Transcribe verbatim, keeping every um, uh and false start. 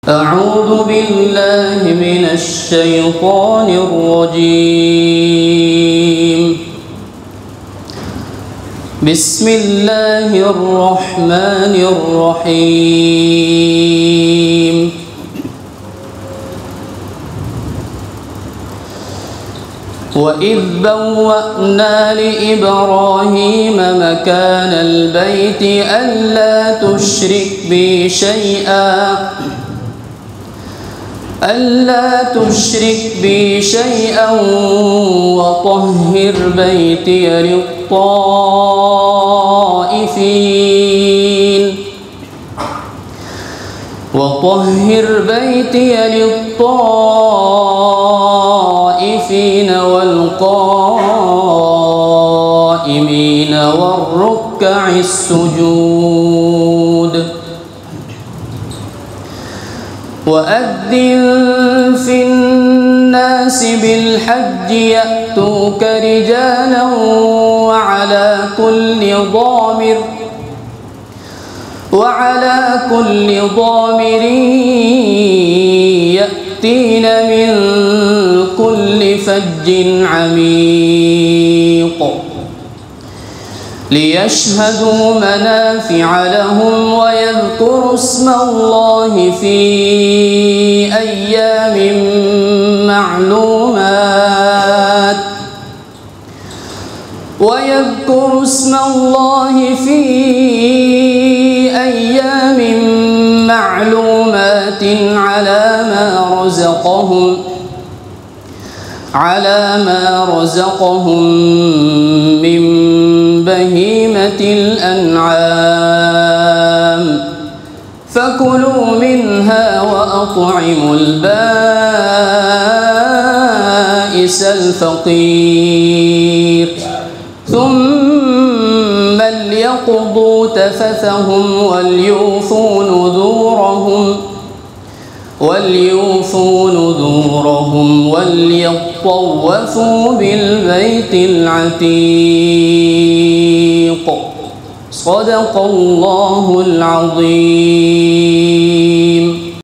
أعوذ بالله من الشيطان الرجيم. بسم الله الرحمن الرحيم. وإذ بوأنا لإبراهيم مكان البيت ألا تشرك بي شيئا ألا تشرك بي شيئا وطهر بيتي للطائفين وطهر بيتي للطائفين والقائمين والركع السجود. وأذن في الناس بالحج يأتوك رجالا وعلى كل ضامر وعلى كل ضامر يأتين من كل فج عميق ليشهدوا منافع لهم ويذكروا اسم الله في أيام معلومات ويذكروا اسم الله في أيام معلومات على ما رزقهم على ما رزقهم من بهيمة الأنعام فكلوا منها وأطعموا البائس الفقير ثم ليقضوا تفثهم وليوفوا نذورهم وليوفوا نذورهم وليطوفوا بالبيت العتيق. صدق الله العظيم.